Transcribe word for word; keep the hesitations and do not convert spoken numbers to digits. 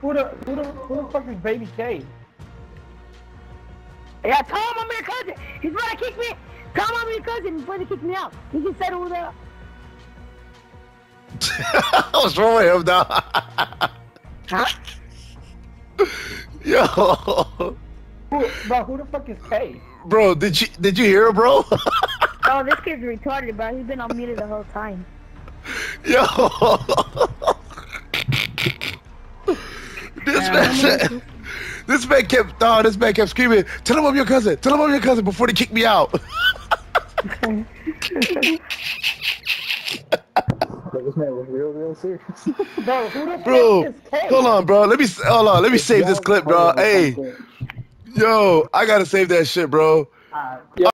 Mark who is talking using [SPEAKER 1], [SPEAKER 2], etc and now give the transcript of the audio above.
[SPEAKER 1] Who the who the who the fuck is Baby K?
[SPEAKER 2] Yeah, tell him I'm your cousin. He's about to kick me. Tell him I'm your cousin. He's about to kick me out. He can settle that.
[SPEAKER 3] What's wrong with him, dog?
[SPEAKER 2] Huh?
[SPEAKER 3] Yo.
[SPEAKER 1] Who, bro, who the fuck is K?
[SPEAKER 3] Bro, did you did you hear it, bro?
[SPEAKER 2] Oh, this kid's retarded, bro. He's been on muted the whole time.
[SPEAKER 3] Yo. This man said, this man kept, oh, this man kept screaming, tell him I'm your cousin, tell him I'm your cousin before they kick me out.
[SPEAKER 1] This man was real, real serious. Bro, who the
[SPEAKER 3] Bro,
[SPEAKER 1] fuck is K?
[SPEAKER 3] hold on, bro. Let me, hold on, let me save this clip, bro. Hey, yo, I gotta save that shit, bro.
[SPEAKER 1] Uh,